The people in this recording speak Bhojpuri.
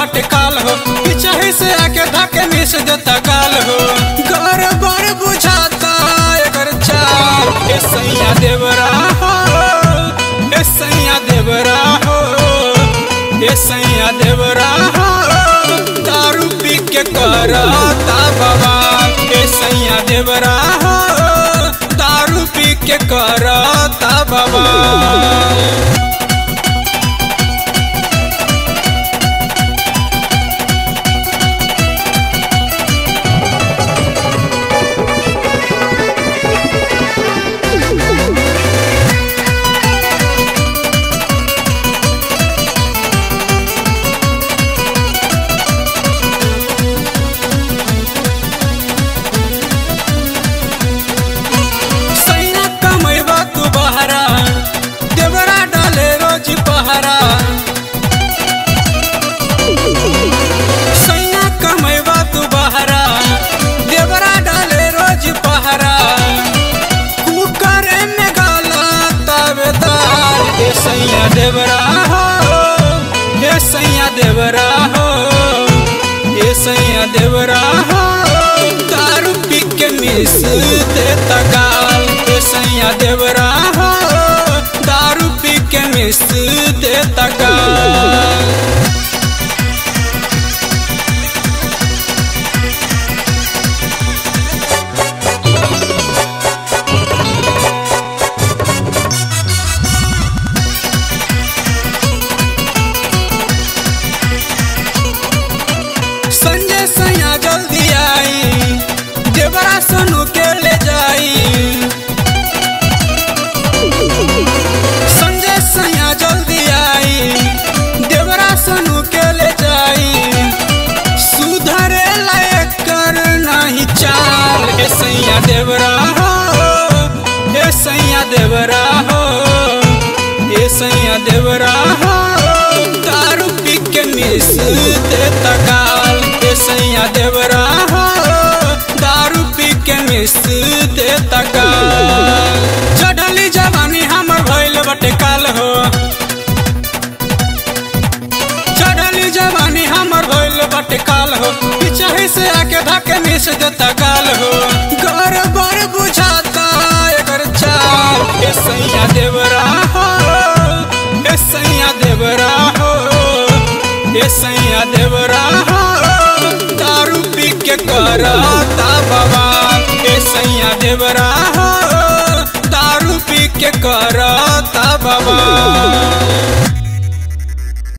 बट काल हो, पीछे से आके धके मिस देता गाल हो। गड़बड़ बुझाता एकर चाल, ए सैया देवरा हो, ए सैया देवरा हो, ए सैया देवरा हो, दारू पी के करता बवाल। ए सैया देवरा हो, दारू पी के करता बवाल। सैया देवरा हो, ये सैया देवरा हो, ये सैया देवरा हो, दारू पी के मिस देता गाल। ये सैया देवरा हो, दारू पी के मिस देता गाल। संजय सैया जल्दी आई, देवरा सोनू के ले जाई। संजय सैया जल्दी आई, देवरा सोनू के ले जाई। सुधरे लायक कर नहीं चाल, ए सैया देवरा हो, ए सैया देवरा हो, ए सैया देवरा हो, दारू पी के मिस देता गाल। ए सैया देवरा हो, दारू पी के मिस देता गाल। चढ़ली जवानी हमर भइल बटे काल हो, चढ़ली जवानी हमर भइल बटे काल हो, पीछे से आके धके मिस देता गाल हो। गड़बड़ बुझाता एकर चाल, ए सैया देवरा हो, ए सैया देवरा हो, ए सैया देवरा हो, दारू पी के करता बवाल। ए सैया देवरा हो, दारू पी के करता बवाल।